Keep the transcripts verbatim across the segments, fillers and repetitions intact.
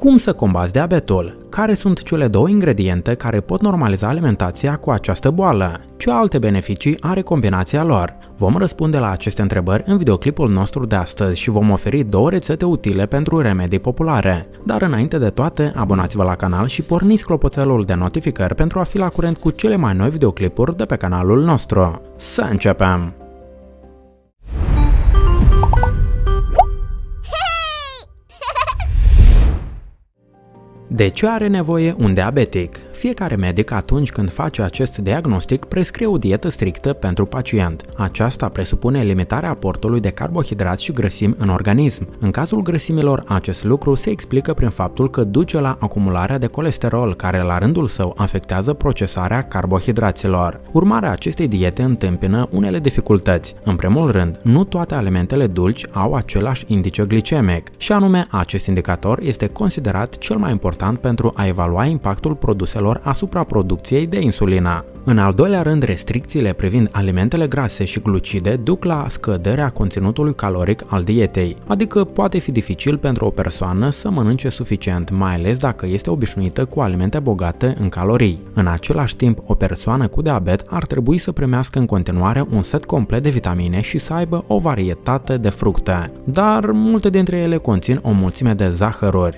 Cum să combați diabetul? Care sunt cele două ingrediente care pot normaliza alimentația cu această boală? Ce alte beneficii are combinația lor? Vom răspunde la aceste întrebări în videoclipul nostru de astăzi și vom oferi două rețete utile pentru remedii populare. Dar înainte de toate, abonați-vă la canal și porniți clopoțelul de notificări pentru a fi la curent cu cele mai noi videoclipuri de pe canalul nostru. Să începem! De ce are nevoie un diabetic? Fiecare medic, atunci când face acest diagnostic, prescrie o dietă strictă pentru pacient. Aceasta presupune limitarea aportului de carbohidrați și grăsimi în organism. În cazul grăsimilor, acest lucru se explică prin faptul că duce la acumularea de colesterol, care la rândul său afectează procesarea carbohidraților. Urmarea acestei diete întâmpină unele dificultăți. În primul rând, nu toate alimentele dulci au același indice glicemic, și anume acest indicator este considerat cel mai important pentru a evalua impactul produselor asupra producției de insulină. În al doilea rând, restricțiile privind alimentele grase și glucide duc la scăderea conținutului caloric al dietei, adică poate fi dificil pentru o persoană să mănânce suficient, mai ales dacă este obișnuită cu alimente bogate în calorii. În același timp, o persoană cu diabet ar trebui să primească în continuare un set complet de vitamine și să aibă o varietate de fructe, dar multe dintre ele conțin o mulțime de zahăruri.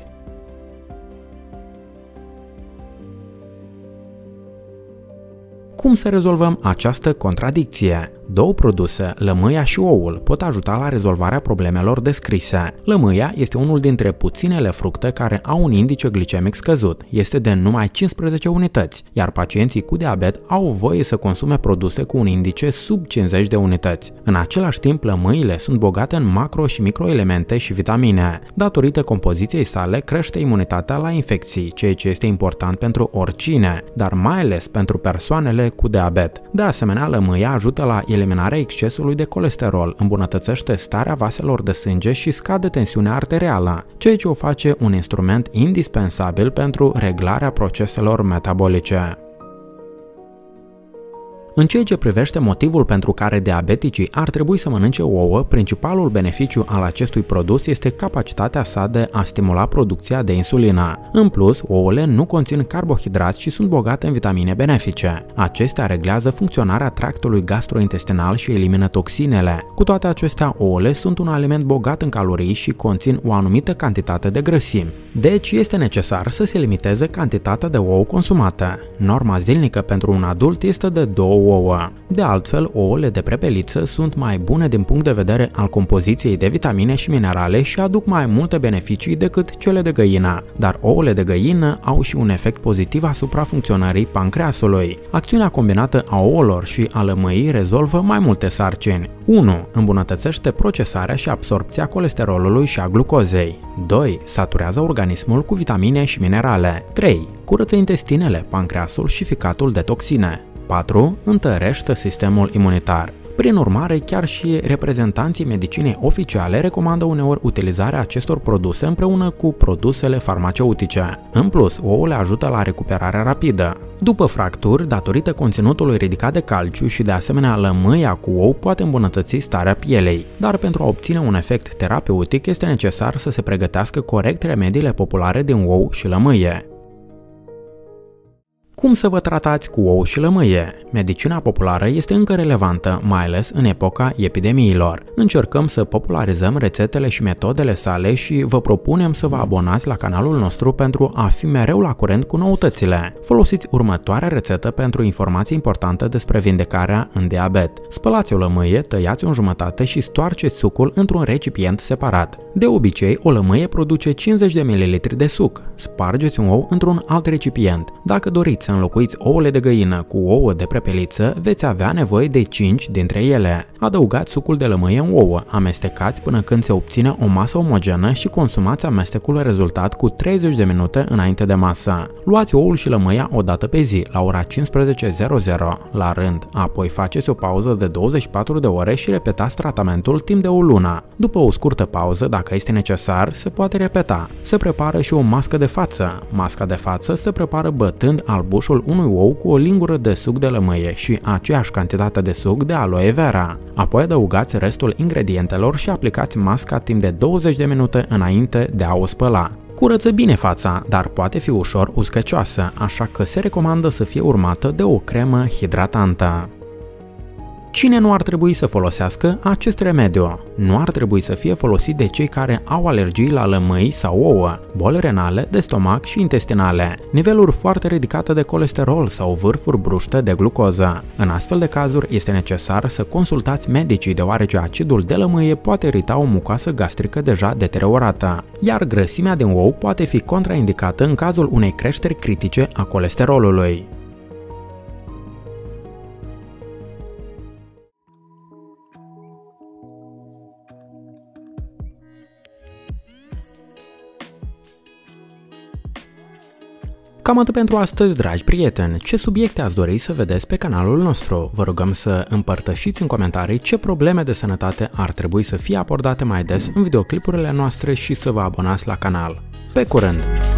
Cum să rezolvăm această contradicție? Două produse, lămâia și oul, pot ajuta la rezolvarea problemelor descrise. Lămâia este unul dintre puținele fructe care au un indice glicemic scăzut, este de numai cincisprezece unități, iar pacienții cu diabet au voie să consume produse cu un indice sub cincizeci de unități. În același timp, lămâile sunt bogate în macro și microelemente și vitamine. Datorită compoziției sale, crește imunitatea la infecții, ceea ce este important pentru oricine, dar mai ales pentru persoanele cu diabet. De asemenea, lămâia ajută la eliminarea excesului de colesterol, îmbunătățește starea vaselor de sânge și scade tensiunea arterială, ceea ce o face un instrument indispensabil pentru reglarea proceselor metabolice. În ceea ce privește motivul pentru care diabeticii ar trebui să mănânce ouă, principalul beneficiu al acestui produs este capacitatea sa de a stimula producția de insulină. În plus, ouăle nu conțin carbohidrați și sunt bogate în vitamine benefice. Acestea reglează funcționarea tractului gastrointestinal și elimină toxinele. Cu toate acestea, ouăle sunt un aliment bogat în calorii și conțin o anumită cantitate de grăsimi. Deci este necesar să se limiteze cantitatea de ouă consumată. Norma zilnică pentru un adult este de două ouă. De altfel, ouăle de prepeliță sunt mai bune din punct de vedere al compoziției de vitamine și minerale și aduc mai multe beneficii decât cele de găină, dar ouăle de găină au și un efect pozitiv asupra funcționării pancreasului. Acțiunea combinată a ouălor și a lămâii rezolvă mai multe sarcini. unu. Îmbunătățește procesarea și absorbția colesterolului și a glucozei. doi. Saturează organismul cu vitamine și minerale. trei. Curăță intestinele, pancreasul și ficatul de toxine. patru. Întărește sistemul imunitar. Prin urmare, chiar și reprezentanții medicinei oficiale recomandă uneori utilizarea acestor produse împreună cu produsele farmaceutice. În plus, ouăle ajută la recuperarea rapidă după fracturi, datorită conținutului ridicat de calciu, și de asemenea lămâia cu ou poate îmbunătăți starea pielei. Dar pentru a obține un efect terapeutic este necesar să se pregătească corect remediile populare din ou și lămâie. Cum să vă tratați cu ou și lămâie? Medicina populară este încă relevantă, mai ales în epoca epidemiilor. Încercăm să popularizăm rețetele și metodele sale și vă propunem să vă abonați la canalul nostru pentru a fi mereu la curent cu noutățile. Folosiți următoarea rețetă pentru informații importante despre vindecarea în diabet. Spălați o lămâie, tăiați-o în jumătate și stoarceți sucul într-un recipient separat. De obicei, o lămâie produce cincizeci de mililitri de suc. Spargeți un ou într-un alt recipient. Dacă doriți să înlocuiți ouăle de găină cu ouă de prepeliță, veți avea nevoie de cinci dintre ele. Adăugați sucul de lămâie în ouă, amestecați până când se obține o masă omogenă și consumați amestecul rezultat cu treizeci de minute înainte de masă. Luați oul și lămâia o dată pe zi, la ora cincisprezece la rând, apoi faceți o pauză de douăzeci și patru de ore și repetați tratamentul timp de o lună. După o scurtă pauză, dacă este necesar, se poate repeta. Se prepară și o mască de față. Masca de față se prepară bătând albușul unui ou cu o lingură de suc de lămâie și aceeași cantitate de suc de aloe vera. Apoi adăugați restul ingredientelor și aplicați masca timp de douăzeci de minute înainte de a o spăla. Curăță bine fața, dar poate fi ușor uscăcioasă, așa că se recomandă să fie urmată de o cremă hidratantă. Cine nu ar trebui să folosească acest remediu? Nu ar trebui să fie folosit de cei care au alergii la lămâi sau ouă, boli renale, de stomac și intestinale, niveluri foarte ridicate de colesterol sau vârfuri bruște de glucoză. În astfel de cazuri este necesar să consultați medicii, deoarece acidul de lămâie poate irita o mucoasă gastrică deja deteriorată, iar grăsimea din ou poate fi contraindicată în cazul unei creșteri critice a colesterolului. Cam atât pentru astăzi, dragi prieteni. Ce subiecte ați dori să vedeți pe canalul nostru? Vă rugăm să împărtășiți în comentarii ce probleme de sănătate ar trebui să fie abordate mai des în videoclipurile noastre și să vă abonați la canal. Pe curând!